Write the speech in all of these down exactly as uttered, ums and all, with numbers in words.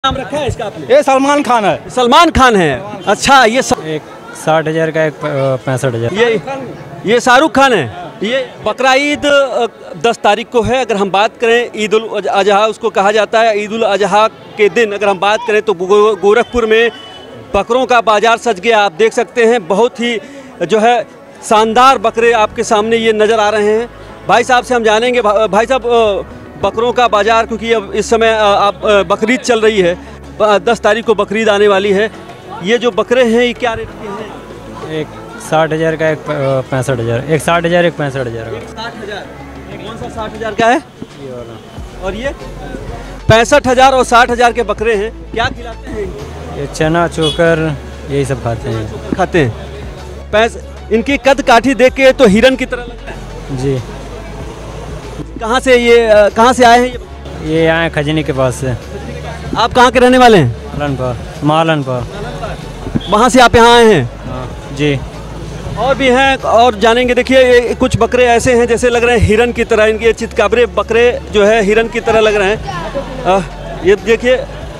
नाम रखा है इसका आपने? ये सलमान खान है। सलमान खान है। अच्छा, ये स... एक साठ हजार का, एक पैंसठ हजार। ये ये शाहरुख खान है। ये बकरा ईद दस तारीख को है। अगर हम बात करें ईद उल अजहा उसको कहा जाता है। ईद उल अजहा के दिन अगर हम बात करें तो गोरखपुर में बकरों का बाजार सज गया। आप देख सकते हैं, बहुत ही जो है शानदार बकरे आपके सामने ये नज़र आ रहे हैं। भाई साहब से हम जानेंगे। भाई साहब, बकरों का बाजार, क्योंकि अब इस समय आप बकरीद चल रही है, दस तारीख को बकरीद आने वाली है। ये जो बकरे हैं ये क्या रेट के हैं? एक साठ हजार का, एक पैंसठ हजार। एक साठ हजार, एक पैंसठ हजार। साठ हजार कौन सा साठ हजार का है? ये वाला। और ये पैंसठ हजार और साठ हजार के बकरे हैं। क्या खिलाते हैं? ये चना चोकर यही सब खाते हैं। खाते हैं। पैंस इनकी कद काठी देख के तो हिरन की तरह लगता है। जी। कहाँ से ये कहाँ से आए हैं? ये ये आए खजनी के पास से। आप कहाँ के रहने वाले हैं? मालनपुर। मालनपुर। वहाँ से आप यहाँ आए हैं? हाँ जी। और भी हैं और जानेंगे। देखिए, कुछ बकरे ऐसे हैं जैसे लग रहे हैं हिरन की तरह। इनके चितकाबरे बकरे जो है हिरन की तरह लग रहे हैं। आ, ये देखिए,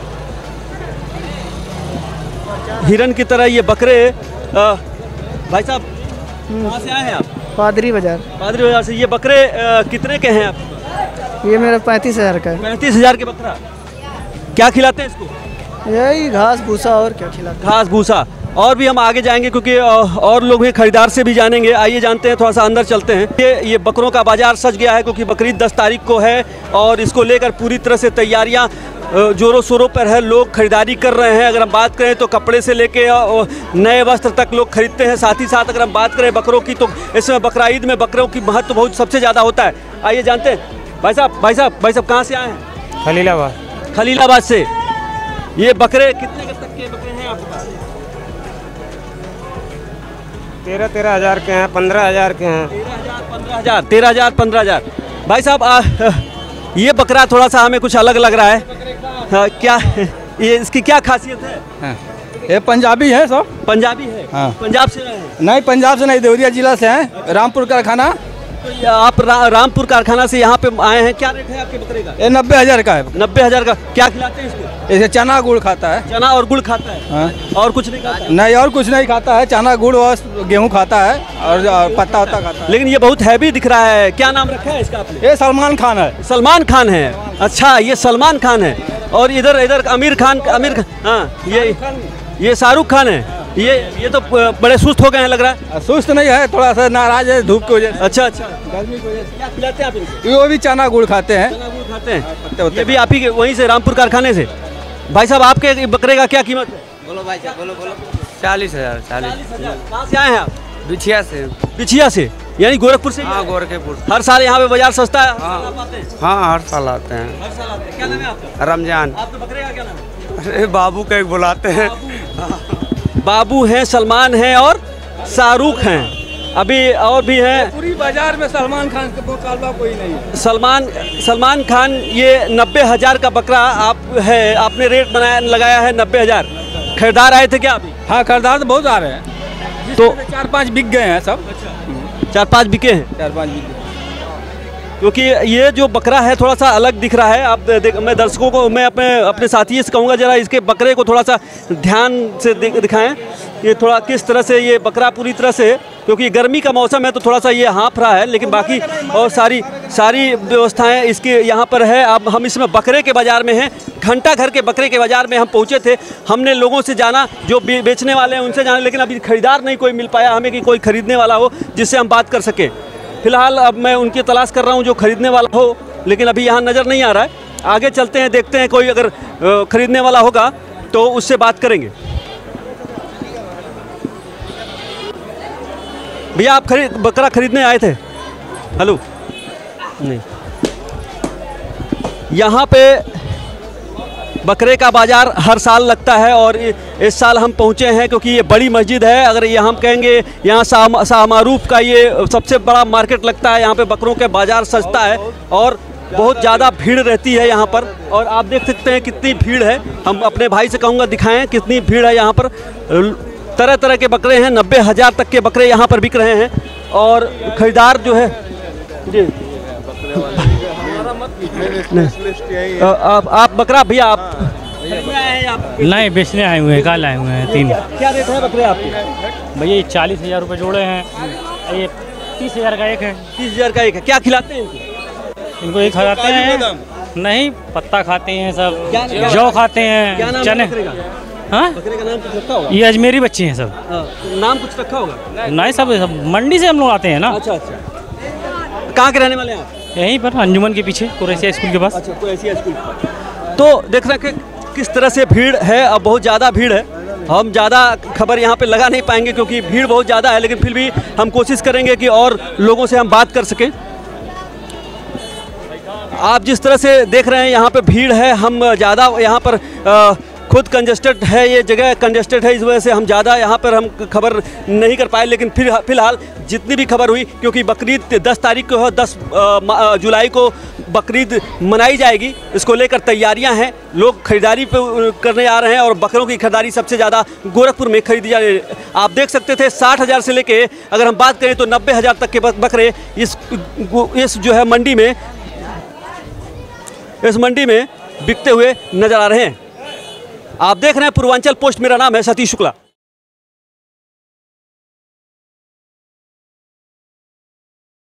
हिरन की तरह ये बकरे। आ, भाई साहब, कहाँ से आए हैं आप? पादरी बाजार। पादरी बाजार से। ये बकरे आ, कितने के हैं आप? ये मेरा पैंतीस हजार का है। पैंतीस हजार के बकरा। क्या खिलाते हैं इसको? यही घास भूसा और क्या खिलाते? घास भूसा। और भी हम आगे जाएंगे क्योंकि और लोग हैं, खरीदार से भी जानेंगे। आइए जानते हैं, थोड़ा सा अंदर चलते हैं। ये ये बकरों का बाजार सज गया है क्योंकि बकरीद दस तारीख को है और इसको लेकर पूरी तरह से तैयारियां जोरों शोरों पर है। लोग खरीदारी कर रहे हैं। अगर हम बात करें तो कपड़े से लेके नए वस्त्र तक लोग खरीदते हैं। साथ ही साथ अगर हम बात करें बकरों की तो इसमें बकरा ईद में बकरों की महत्व बहुत सबसे ज़्यादा होता है। आइए जानते हैं। भाई साहब भाई साहब भाई साहब कहाँ से आए हैं? खलीलाबाद। खलीलाबाद से। ये बकरे कितने तक के बकरे हैं आपके पास? तेरह तेरह हजार के हैं, पंद्रह हजार के हैं। तेरह हजार पंद्रह हजार तेरह हजार पंद्रह हजार। भाई साहब, आ, ये बकरा थोड़ा सा हमें कुछ अलग लग रहा है। आ, क्या ये इसकी क्या खासियत है? हाँ। ये पंजाबी है सब। पंजाबी है? हाँ। पंजाब से रहे हैं? नहीं, पंजाब से नहीं, देवरिया जिला से हैं। रामपुर कारखाना। तो आप रा, रामपुर कारखाना से यहाँ पे आए हैं। क्या रेट है आपके बकरे का? ये नब्बे हजार का है। नब्बे हजार का। क्या खिलाते हैं इसको? इसे चना गुड़ खाता है। चना और गुड़ खाता है? हाँ। और कुछ नहीं खाता? नहीं, और कुछ नहीं खाता है। चना गुड़ और गेहूँ खाता है और पत्ता वत्ता खाता है। लेकिन ये बहुत हैवी दिख रहा है। क्या नाम रखा है इसका आपने? ये सलमान खान है। सलमान खान है। अच्छा, ये सलमान खान है। और इधर इधर आमिर खान। आमिर खान। हाँ, ये ये शाहरुख खान है। ये ये तो बड़े सुस्त हो गए हैं लग रहा है। सुस्त नहीं है, थोड़ा सा नाराज है धूप की वजह से। अच्छा अच्छा। गर्मी की वजह से। क्या खिलाते हैं आप इनको? वो भी चना गुड़ खाते हैं। चना गुड़ खाते हैं। ये भी आप ही के वहीं से रामपुर कारखाने से? भाई साहब, आपके बकरे का क्या कीमत है? बोलो भाई साहब, बोलो बोलो। चालीस हजार। चालीस। कहाँ से आए हैं आप? बिछिया से। बिछिया से, यानी गोरखपुर से? हाँ, गोरखपुर। हर साल यहाँ पे बाजार सस्ता है? हाँ हाँ, हर साल आते हैं। हर साल आते हैं। क्या नाम है आपका? रमजान। आपके बकरे का क्या नाम है? अरे बाबू का एक बुलाते हैं। बाबू हैं, सलमान हैं और शाहरुख हैं। अभी और भी हैं। पूरी बाजार में सलमान खान के मुकाबला कोई नहीं है। सलमान सलमान खान। ये नब्बे हजार का बकरा आप है, आपने रेट बनाया लगाया है नब्बे हजार। खरीदार आए थे क्या अभी? हाँ, खरीदार तो बहुत आ रहे हैं। तो चार पाँच बिक गए हैं सब। चार पाँच बिके हैं। चार पाँच बिक गए क्योंकि ये जो बकरा है थोड़ा सा अलग दिख रहा है। आप देख, मैं दर्शकों को, मैं अपने अपने साथी से कहूँगा जरा इसके बकरे को थोड़ा सा ध्यान से दिखाएं। ये थोड़ा किस तरह से ये बकरा पूरी तरह से, क्योंकि गर्मी का मौसम है तो थोड़ा सा ये हाँफ रहा है, लेकिन बाकी और सारी सारी व्यवस्थाएं इसके यहाँ पर है। अब हम इसमें बकरे के बाज़ार में हैं। घंटा घर के बकरे के बाज़ार में हम पहुँचे थे। हमने लोगों से जाना, जो बेचने वाले हैं उनसे जाना, लेकिन अभी खरीदार नहीं कोई मिल पाया हमें कि कोई खरीदने वाला हो जिससे हम बात कर सकें। फिलहाल अब मैं उनकी तलाश कर रहा हूं जो खरीदने वाला हो, लेकिन अभी यहाँ नज़र नहीं आ रहा है। आगे चलते हैं, देखते हैं कोई अगर खरीदने वाला होगा तो उससे बात करेंगे। भैया, आप खरीद बकरा खरीदने आए थे? हेलो। नहीं, यहाँ पे बकरे का बाज़ार हर साल लगता है और इस साल हम पहुँचे हैं क्योंकि ये बड़ी मस्जिद है। अगर ये हम कहेंगे यहाँ शाह शाहमारूफ का ये सबसे बड़ा मार्केट लगता है। यहाँ पे बकरों के बाज़ार सजता है और बहुत ज़्यादा भीड़ रहती है यहाँ पर। और आप देख सकते हैं कितनी भीड़ है। हम अपने भाई से कहूँगा दिखाएं कितनी भीड़ है यहाँ पर। तरह तरह के बकरे हैं। नब्बे हज़ार तक के बकरे यहाँ पर बिक रहे हैं और ख़रीदार जो है जी आप आप बकरा भैया आप खरीदने आए हैं आप? नहीं बेचने आए हुए हैं, कल आए हुए हैं तीन। क्या रेट है बकरे आपके? भैया ये चालीस हज़ार रुपये जोड़े हैं, ये तीस हज़ार का एक है। तीस हजार का एक है। क्या खिलाते हैं इनको? इनको एक खिलाते हैं, नहीं पत्ता खाते हैं सब, क्या- क्या- जौ खाते क्या नाम हैं, है चने। बकरे का? हाँ बकरे का नाम कुछ रखा होगा? ये अजमेरी बच्चे हैं सब। हाँ, नाम कुछ रखा होगा? नहीं सब सब मंडी से हम लोग आते हैं ना, अच्छा अच्छा। कहाँ के रहने वाले हैं आप? यहीं पर अंजुमन के पीछे कुरैशिया स्कूल के पास। अच्छा, कोई ऐसी स्कूल। तो देख रहे हैं कि किस तरह से भीड़ है, अब बहुत ज़्यादा भीड़ है। हम ज़्यादा खबर यहाँ पे लगा नहीं पाएंगे क्योंकि भीड़ बहुत ज़्यादा है, लेकिन फिर भी हम कोशिश करेंगे कि और लोगों से हम बात कर सकें। आप जिस तरह से देख रहे हैं यहाँ पे भीड़ है, हम ज़्यादा यहाँ पर आ, खुद कंजेस्टेड है, ये जगह कंजेस्टेड है, इस वजह से हम ज़्यादा यहाँ पर हम खबर नहीं कर पाए। लेकिन फिर फिलहाल जितनी भी खबर हुई, क्योंकि बकरीद दस तारीख को है, दस जुलाई को बकरीद मनाई जाएगी, इसको लेकर तैयारियां हैं। लोग खरीदारी पे करने आ रहे हैं और बकरों की खरीदारी सबसे ज़्यादा गोरखपुर में खरीदी जा रही है। आप देख सकते थे साठ हज़ार से लेके अगर हम बात करें तो नब्बे हज़ार तक के बकरे इस इस जो है मंडी में इस मंडी में बिकते हुए नजर आ रहे हैं। आप देख रहे हैं पूर्वांचल पोस्ट, मेरा नाम है सतीश शुक्ला।